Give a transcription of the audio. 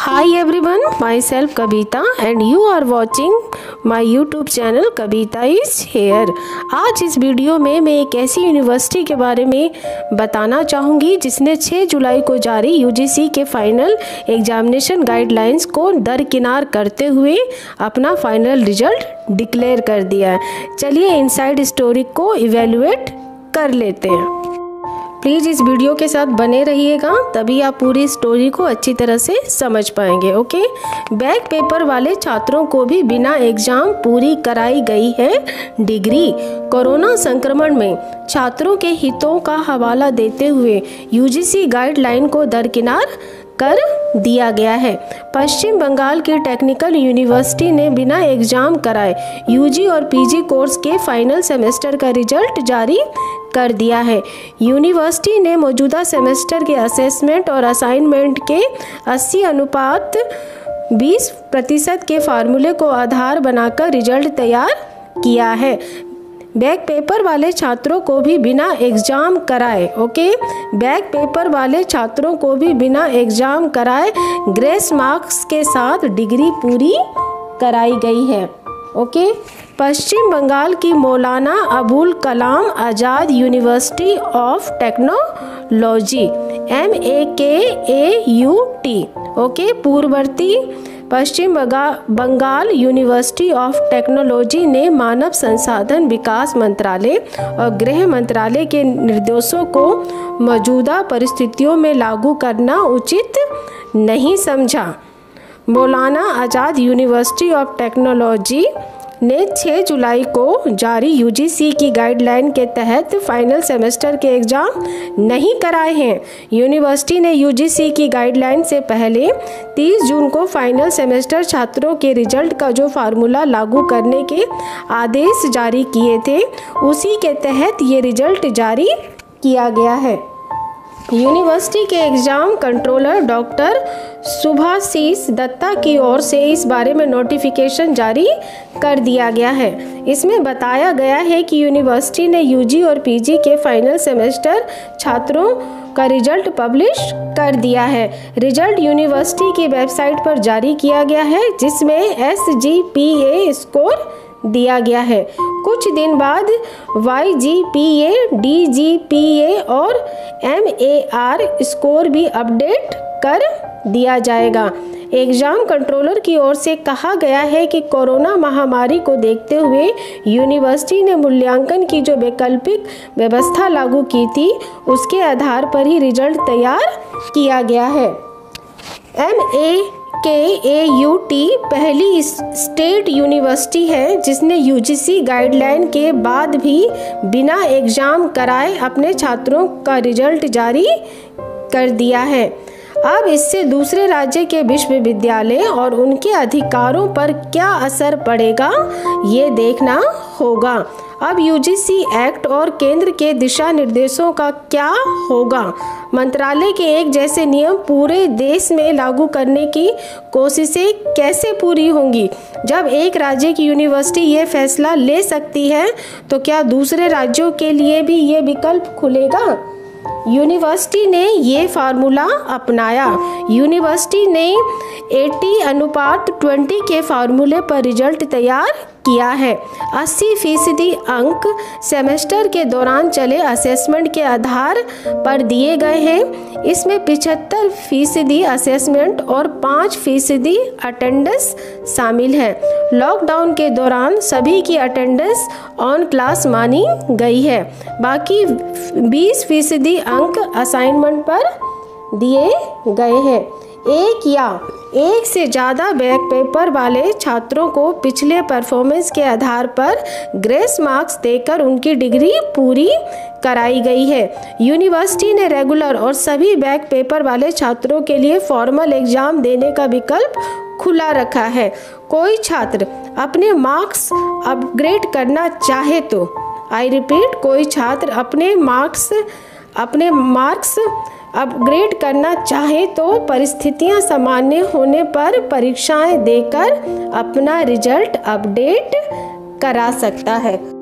Hi everyone, myself Kavita and you are watching my YouTube channel Kavita is here। आज इस video में मैं एक ऐसी यूनिवर्सिटी के बारे में बताना चाहूँगी जिसने 6 जुलाई को जारी UGC के फाइनल एग्जामिनेशन गाइडलाइंस को दरकिनार करते हुए अपना फाइनल रिजल्ट डिक्लेयर कर दिया है। चलिए इनसाइड स्टोरी को इवेल्युएट कर लेते हैं। प्लीज़ इस वीडियो के साथ बने रहिएगा, तभी आप पूरी स्टोरी को अच्छी तरह से समझ पाएंगे। ओके, बैक पेपर वाले छात्रों को भी बिना एग्जाम पूरी कराई गई है डिग्री। कोरोना संक्रमण में छात्रों के हितों का हवाला देते हुए UGC गाइडलाइन को दरकिनार कर दिया गया है। पश्चिम बंगाल की टेक्निकल यूनिवर्सिटी ने बिना एग्जाम कराए UG और PG कोर्स के फाइनल सेमेस्टर का रिजल्ट जारी कर दिया है। यूनिवर्सिटी ने मौजूदा सेमेस्टर के असेसमेंट और असाइनमेंट के 80:20% के फार्मूले को आधार बनाकर रिजल्ट तैयार किया है। बैक पेपर वाले छात्रों को भी बिना एग्जाम कराए बैक पेपर वाले छात्रों को भी बिना एग्जाम कराए ग्रेस मार्क्स के साथ डिग्री पूरी कराई गई है। पश्चिम बंगाल की Maulana Abul Kalam Azad university of technology MAKAUT पूर्ववर्ती Paschim Bengal university of technology ने मानव संसाधन विकास मंत्रालय और गृह मंत्रालय के निर्देशों को मौजूदा परिस्थितियों में लागू करना उचित नहीं समझा। मौलाना आज़ाद यूनिवर्सिटी ऑफ टेक्नोलॉजी ने 6 जुलाई को जारी UGC की गाइडलाइन के तहत फाइनल सेमेस्टर के एग्ज़ाम नहीं कराए हैं। यूनिवर्सिटी ने UGC की गाइडलाइन से पहले 30 जून को फाइनल सेमेस्टर छात्रों के रिजल्ट का जो फार्मूला लागू करने के आदेश जारी किए थे, उसी के तहत ये रिजल्ट जारी किया गया है। यूनिवर्सिटी के exam controller doctor Subhashish Datta की ओर से इस बारे में नोटिफिकेशन जारी कर दिया गया है। इसमें बताया गया है कि यूनिवर्सिटी ने UG और PG के फाइनल सेमेस्टर छात्रों का रिजल्ट पब्लिश कर दिया है। रिजल्ट यूनिवर्सिटी की वेबसाइट पर जारी किया गया है, जिसमें SGPA स्कोर दिया गया है। कुछ दिन बाद YGPA, DGPA और MAR स्कोर भी अपडेट कर दिया जाएगा। एग्ज़ाम कंट्रोलर की ओर से कहा गया है कि कोरोना महामारी को देखते हुए यूनिवर्सिटी ने मूल्यांकन की जो वैकल्पिक व्यवस्था लागू की थी, उसके आधार पर ही रिजल्ट तैयार किया गया है। MAKAUT पहली स्टेट यूनिवर्सिटी है जिसने UGC गाइडलाइन के बाद भी बिना एग्जाम कराए अपने छात्रों का रिजल्ट जारी कर दिया है। अब इससे दूसरे राज्य के विश्वविद्यालय और उनके अधिकारों पर क्या असर पड़ेगा, ये देखना होगा। अब UGC एक्ट और केंद्र के दिशा निर्देशों का क्या होगा। मंत्रालय के एक जैसे नियम पूरे देश में लागू करने की कोशिशें कैसे पूरी होंगी। जब एक राज्य की यूनिवर्सिटी ये फैसला ले सकती है, तो क्या दूसरे राज्यों के लिए भी ये विकल्प खुलेगा। यूनिवर्सिटी ने ये फार्मूला अपनाया। यूनिवर्सिटी ने 80:20 के फार्मूले पर रिजल्ट तैयार किया है। 80% अंक सेमेस्टर के दौरान चले असेसमेंट के आधार पर दिए गए हैं। इसमें 75% असेसमेंट और 5% अटेंडेंस शामिल है। लॉकडाउन के दौरान सभी की अटेंडेंस ऑन क्लास मानी गई है। बाकी 20% अंक असाइनमेंट पर दिए गए हैं। एक या एक से ज़्यादा बैक पेपर वाले छात्रों को पिछले परफॉर्मेंस के आधार पर ग्रेस मार्क्स देकर उनकी डिग्री पूरी कराई गई है। यूनिवर्सिटी ने रेगुलर और सभी बैक पेपर वाले छात्रों के लिए फॉर्मल एग्जाम देने का विकल्प खुला रखा है। कोई छात्र अपने मार्क्स अपग्रेड करना चाहे तो, आई रिपीट, कोई छात्र अपने मार्क्स अपग्रेड करना चाहे तो परिस्थितियां सामान्य होने पर परीक्षाएं देकर अपना रिजल्ट अपडेट करा सकता है।